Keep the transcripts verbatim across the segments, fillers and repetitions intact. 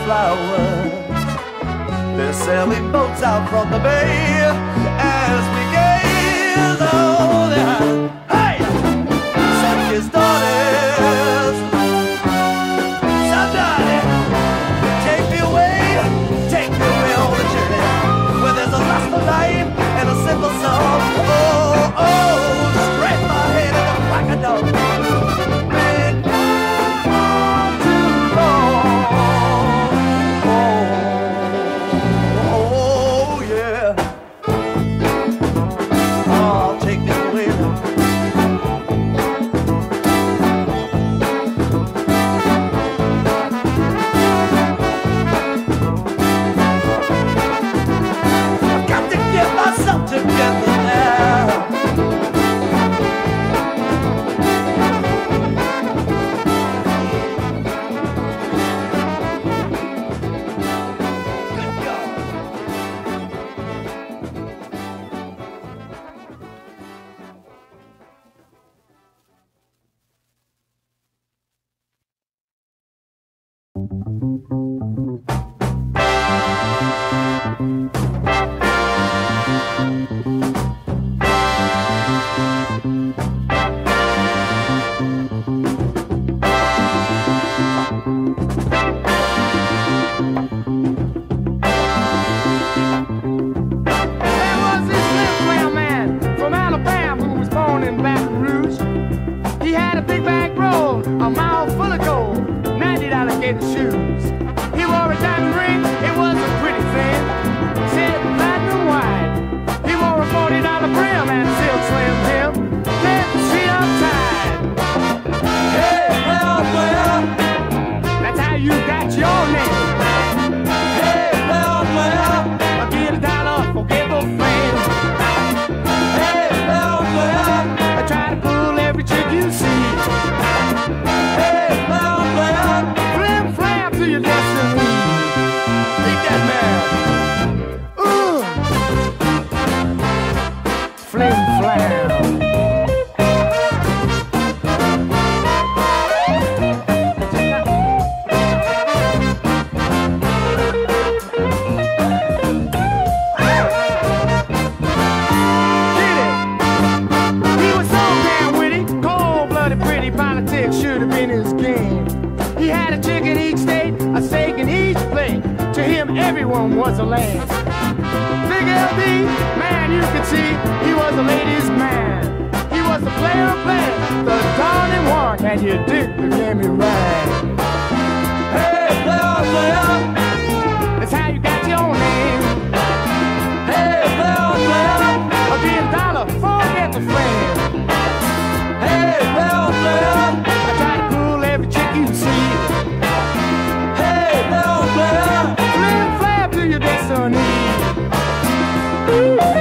flowers. They're sailing boats out from the bay as we gaze over there. Hey! Sun-kissed daughters. Somebody, take me away, take me away on the journey where there's a lust for life and a simple song. Oh, oh, scrape my head in the crack of dawn. Everyone was a lad. Big L D, man, you could see he was a ladies' man. He was a player, player, the darling one. Can you dig the game he ran? Hey, player, player, that's how you got your name. Hey, player, player, I'll be a dollar, forget the flame. Hey, player, player, I try to pull every chick you see. Hey, player, player, your destiny. Ooh.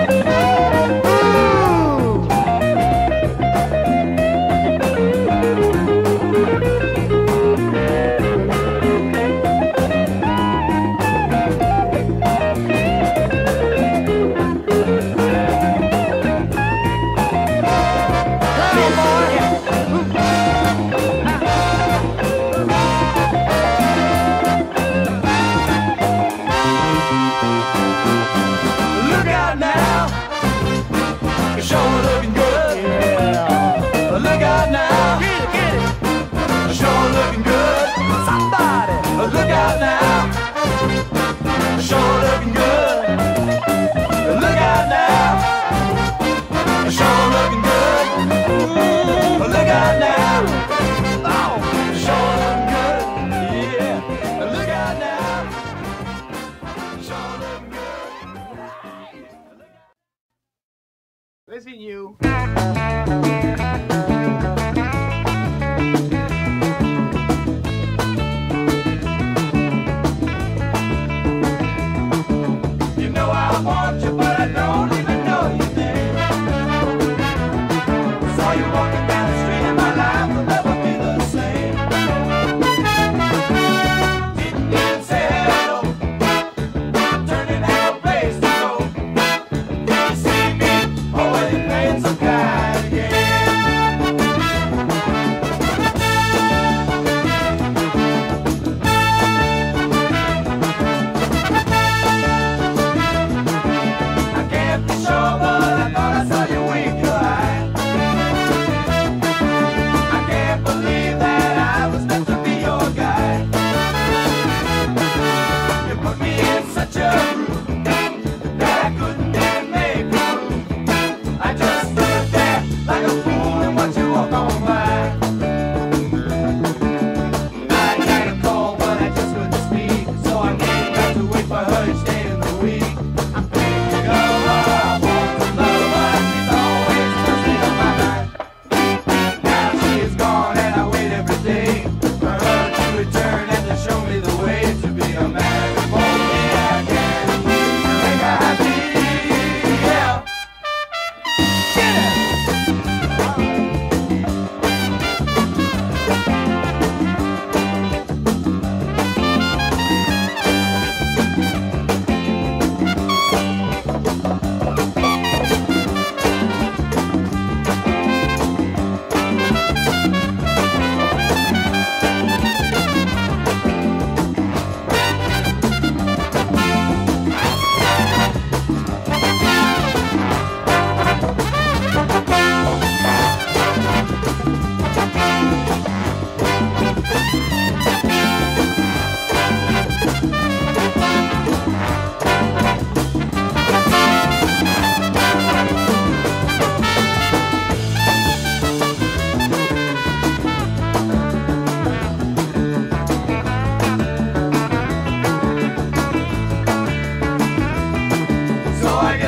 Listen, you. You know I want you, but I don't even know your name. Saw you walking down the street and my life will never be the same. Didn't even say hello, turning out a place to go. Did you see me? Oh, well, you playing some kind of game.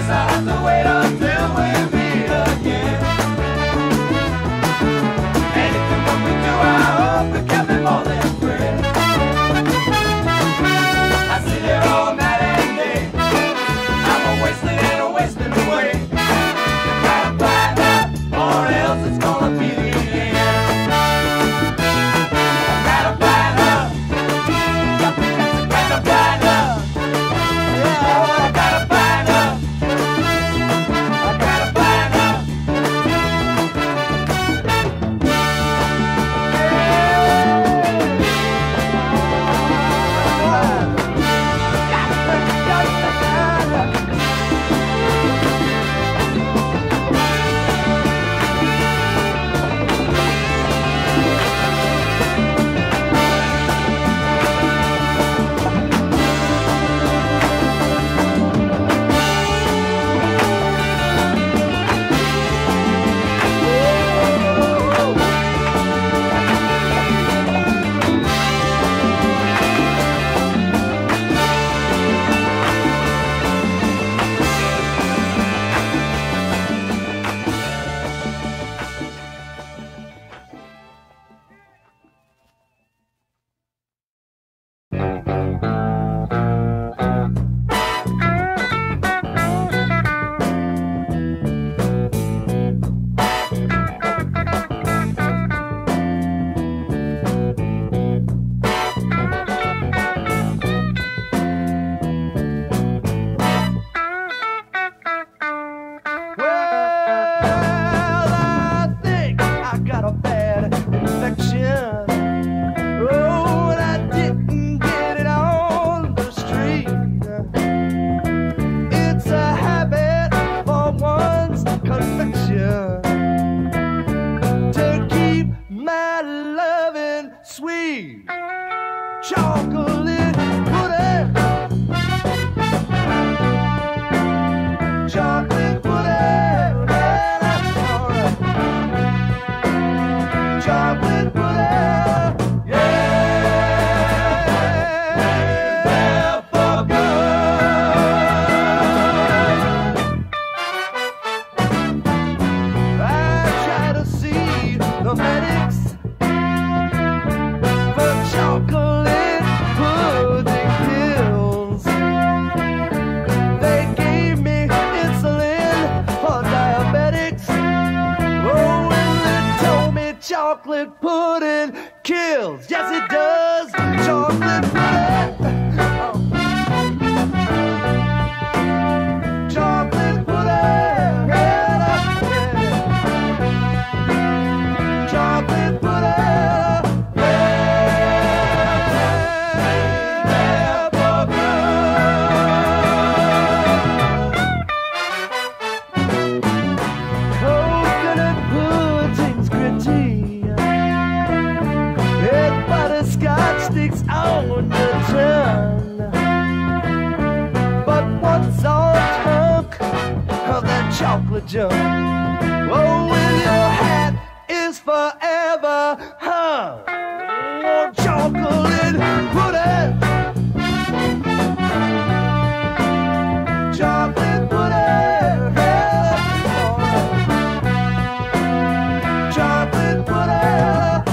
Guess I have to wait until we meet again. Anything what we do, I hope it can be more than friends. I sit here all night and day. I'm a wasting and a wasting away. Gotta find out, or else it's gonna be the end. I gotta find out. Gotta find out. Yeah, I gotta find out. I gotta find out. Chocolate pudding kills. Yes, it does. Chocolate pudding. Oh. Chocolate pudding. Yeah, yeah. Chocolate pudding. Yeah, coconut pudding's gritty. Butterscotch sticks on the tongue, but what's on top of that chocolate junk? Oh, when your hat is forever hung on chocolate pudding. Chocolate pudding. Chocolate pudding.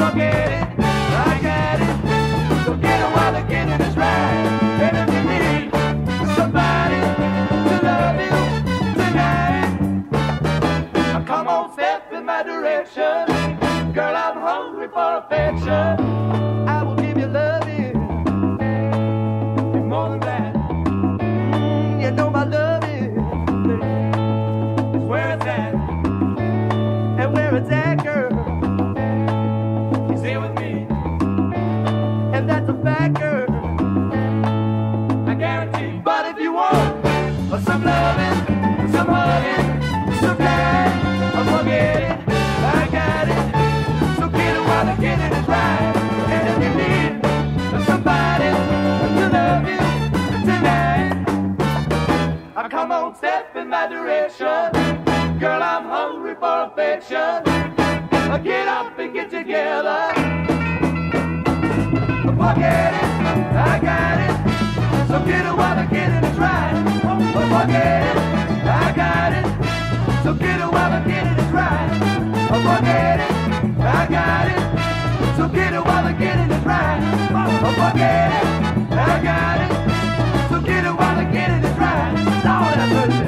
forget it, I got it. So get it while the getting is right. And if you need somebody to love you tonight, come on, step in my direction. Girl, I'm hungry for affection. I will give you loving and more than that. Mm, you know my loving is where it's at. And where it's at, girl, is here with me. And that's a fact, girl, I guarantee. But if you want some loving, some hugging, some time, forget it, I got it. So get it while the getting is right. And if you need somebody to love you tonight, I come on, step in my direction. Girl, I'm hungry for affection. Get up and get together. Forget it, I got it. So get it while the getting is right. Forget it, I got it. So get it while the getting is right. Oh, forget it, I got it. So get it while the getting is right. Oh, forget it, I got it. So get it while the getting is right. Lord have mercy.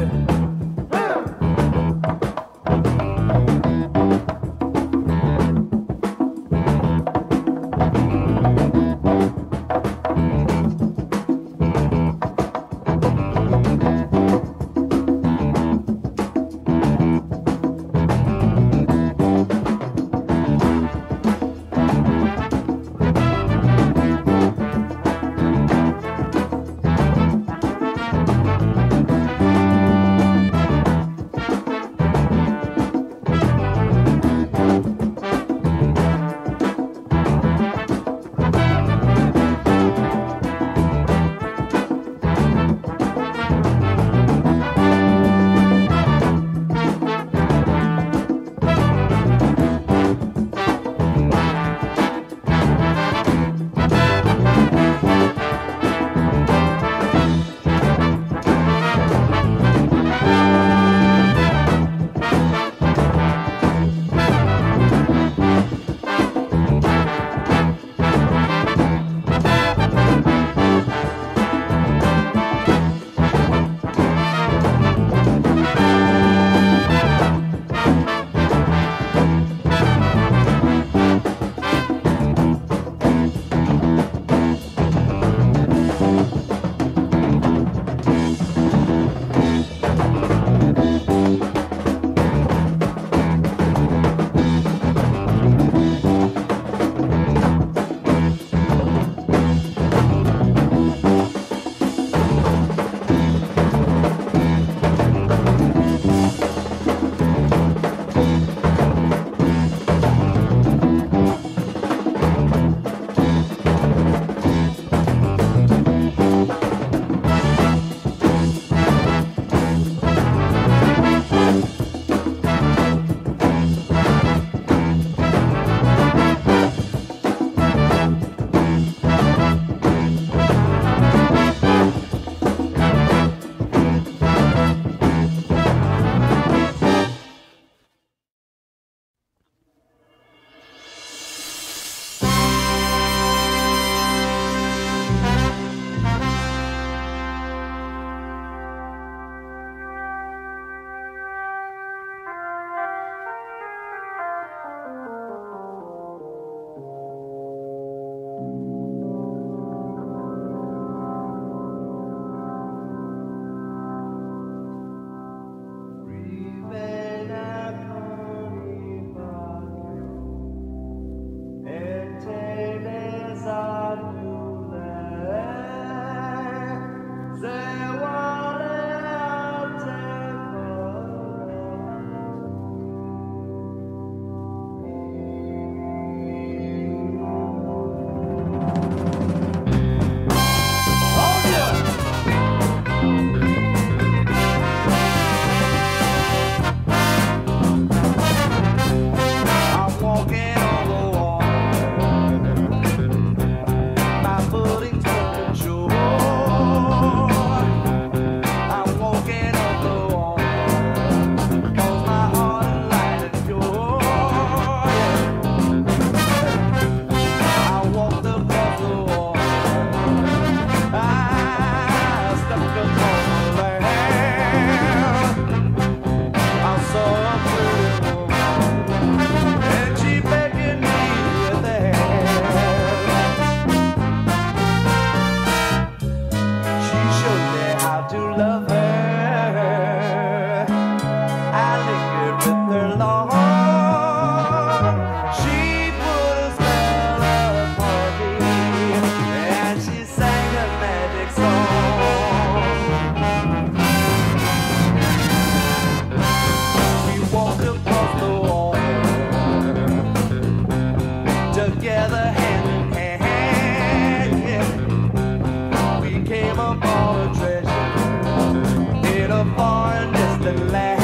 together hand in hand. Yeah. We came upon a treasure in a foreign distant land.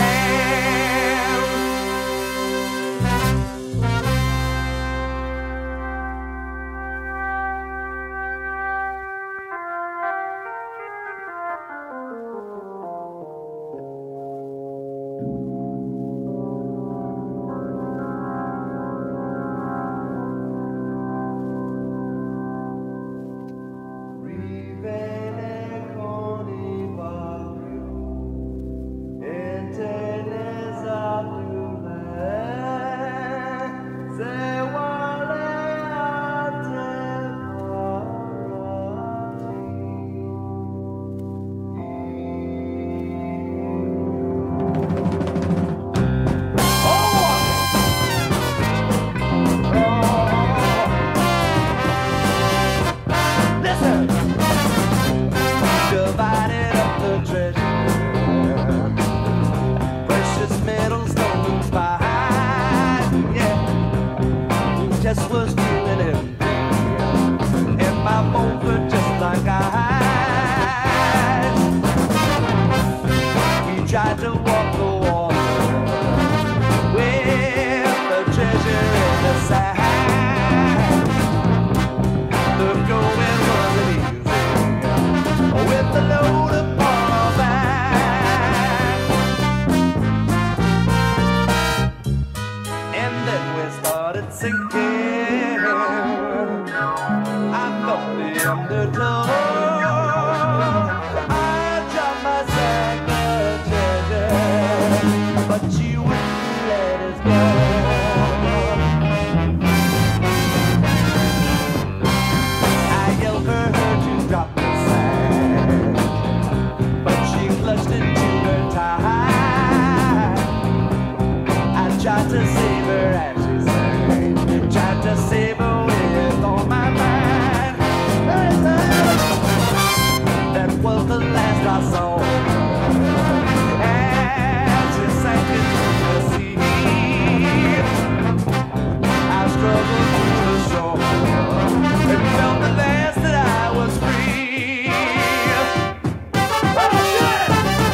Was doing it, and my bones were just like ice. We tried to walk the water with the treasure in the side. The going wasn't easy with the load upon our back, and then we started sinking. Undertow, I dropped my sack of treasure, but you wouldn't let us go. I yelled for her to drop the sack, but she clutched it to her tie. I tried to save her and she sang, tried to save her with all my mind. That was the last I saw as she sank into the sea. I struggled to the shore and felt the last that I was free. Oh, shit!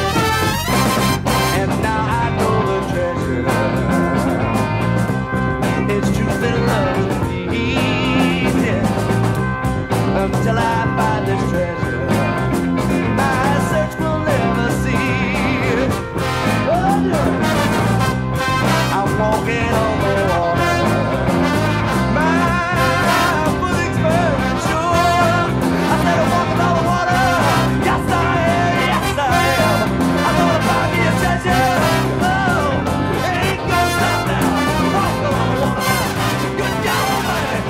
And now I know the treasure. It's truth and love to me, yeah. Until I find this treasure. Walking on the water, my foot's burning sure. I said I'm walking on the water. Yes I am, yes I am. I'm gonna find me a treasure. Oh, it ain't gonna stop now. Walking on the water now. Good job, baby.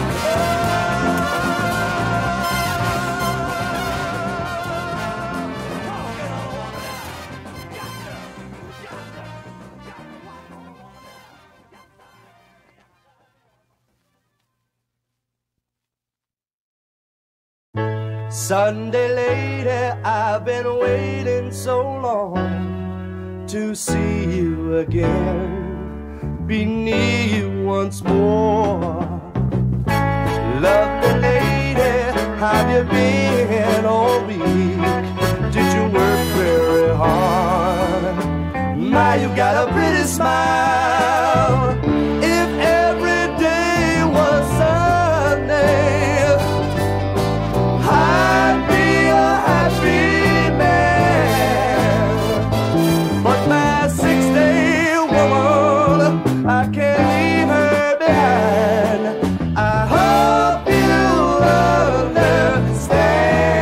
Walking on the water now. Sunday lady, I've been waiting so long to see you again, be near you once more. Lovely lady, have you been all week? Did you work very hard? My, you got a pretty smile. If every day was Sunday, I'd be a happy man. But my six-day woman, I can't leave her behind. I hope you understand.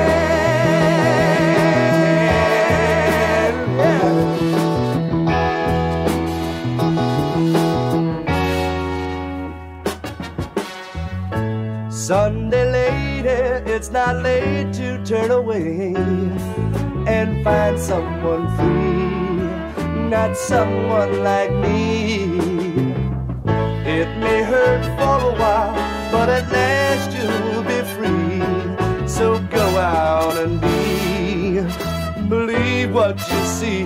Yeah. Sunday lady, it's not late to turn away and find someone free, not someone like me. It may hurt for a while, but at last you'll be free. So go out and be, believe what you see.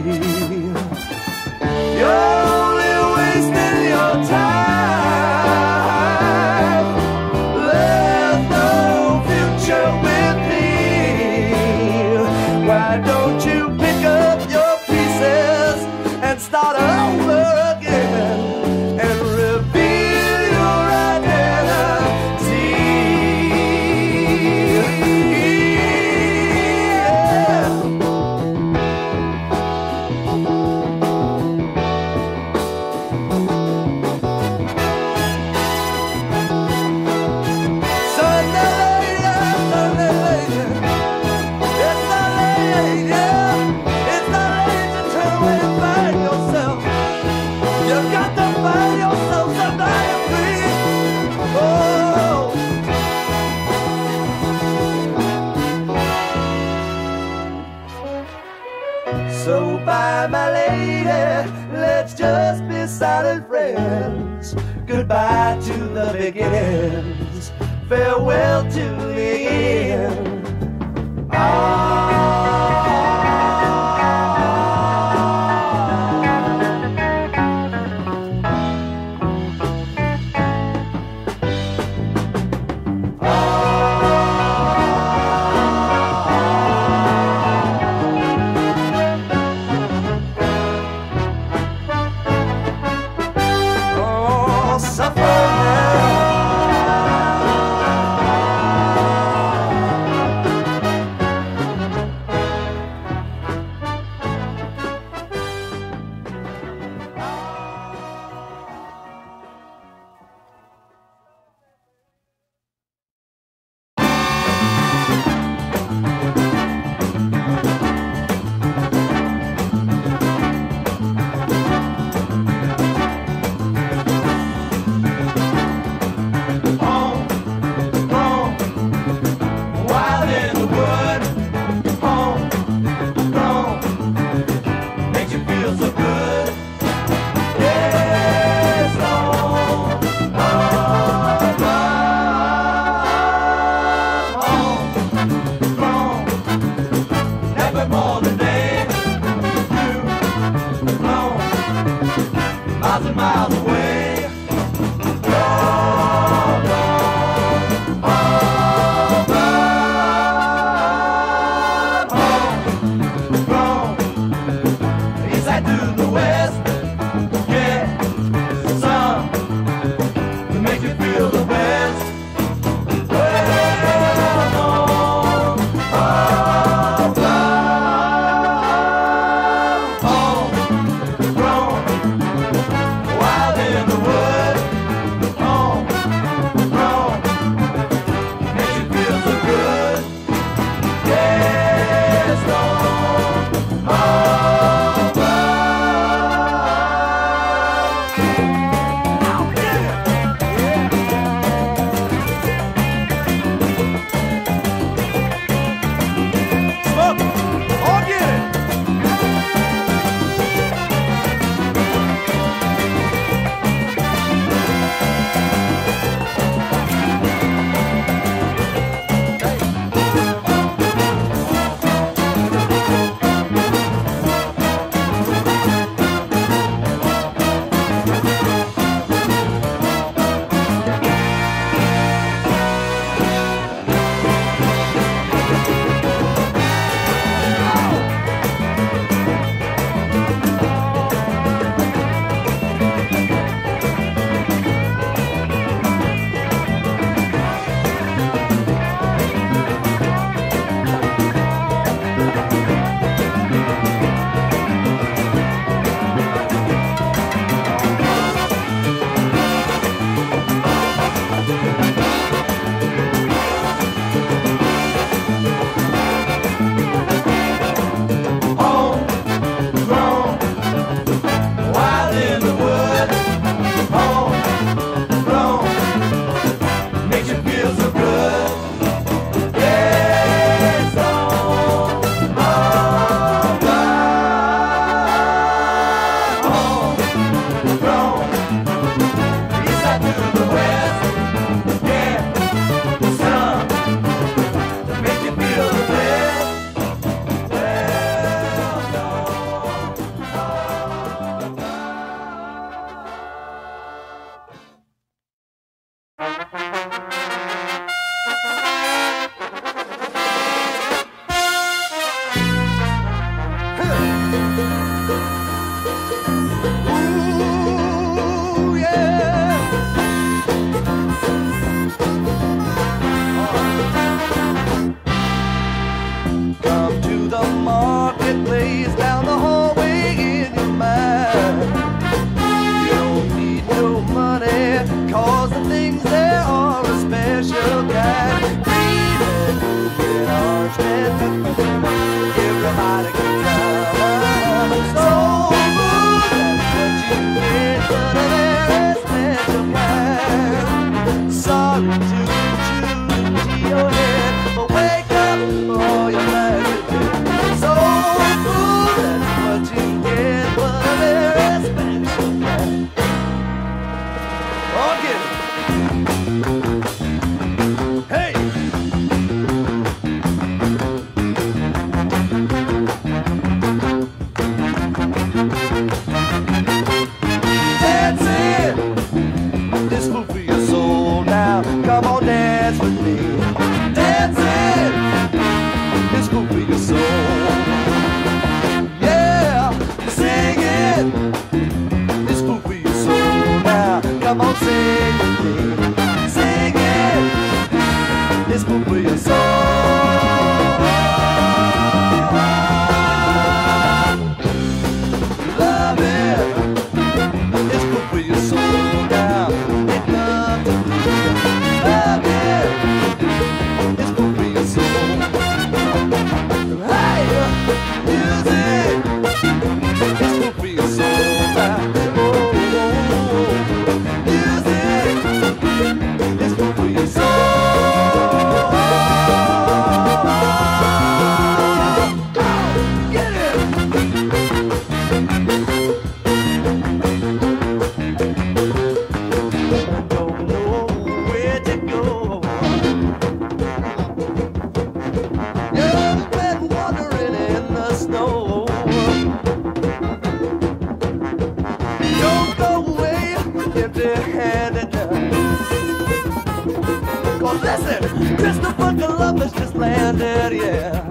You're only wasting your time goodbye to the beginnings, farewell to the end. Okay. Oh, listen, Christopher Columbus just landed, yeah.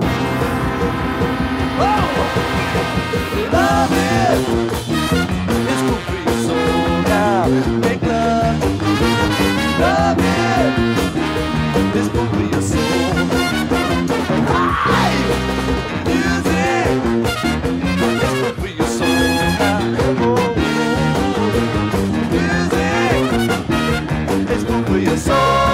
Oh, love it. It's good for your soul now. Make love. Love it. It's good for your soul. Hi! Music. It's good for your soul now. Oh, music. It's good for your soul.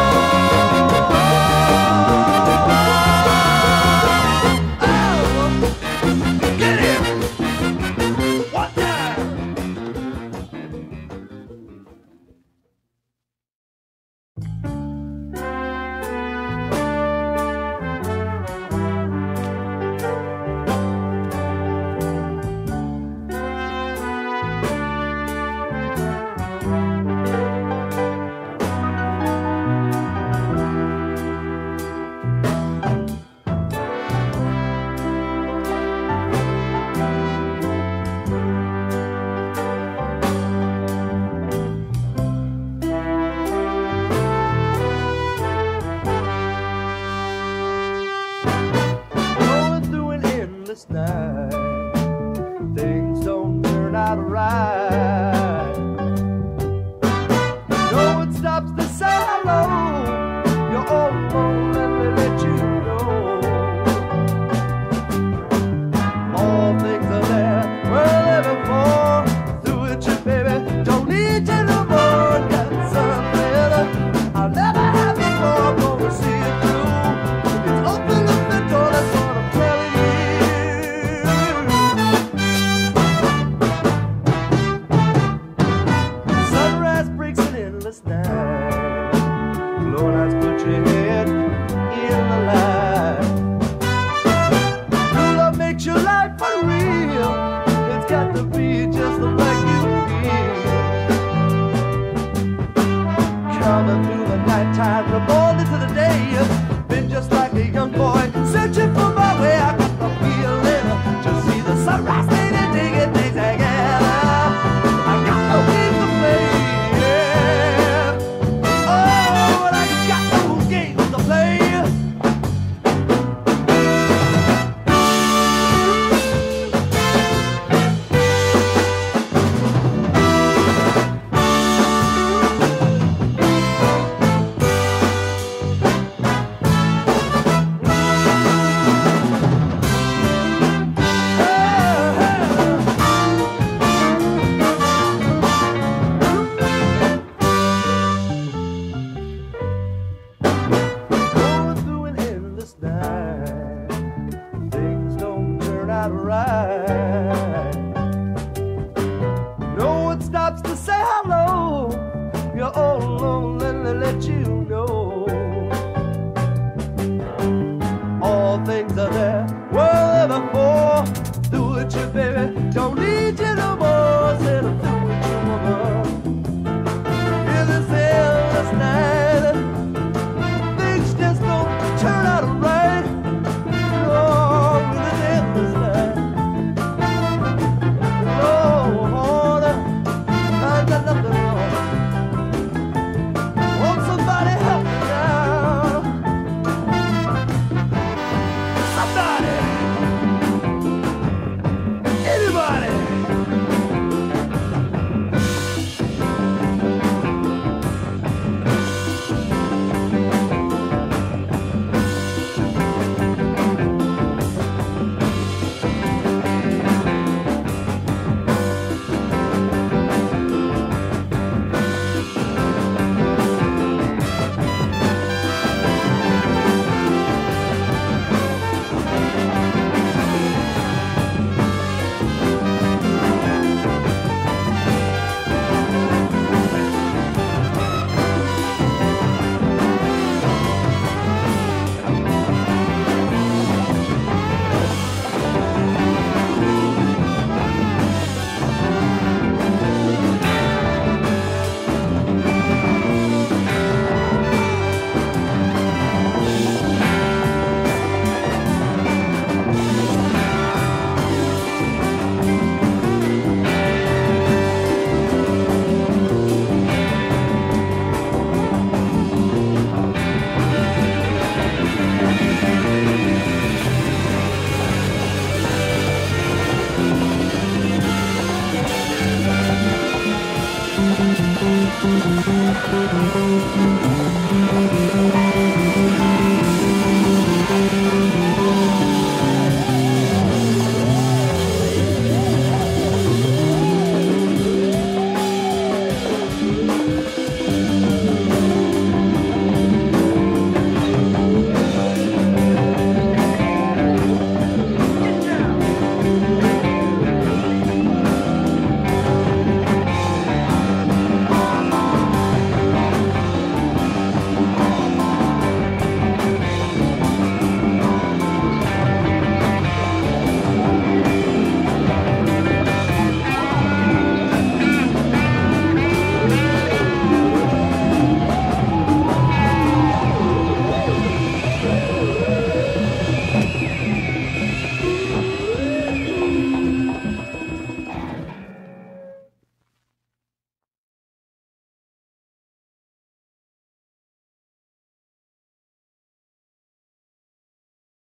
Night, things don't turn out right. No one stops to say hello. You're all alone, let me let you know. All things are there, we're living for. Through it, you baby, don't need you no more. Got some better, I'll never have you more. I'm gonna see it through. It's open up the door, that's what I'm telling you. Night. Blue lights put your head in the light. True love makes your life unreal. It's got to be just the way you feel. Coming through the nighttime, the boy.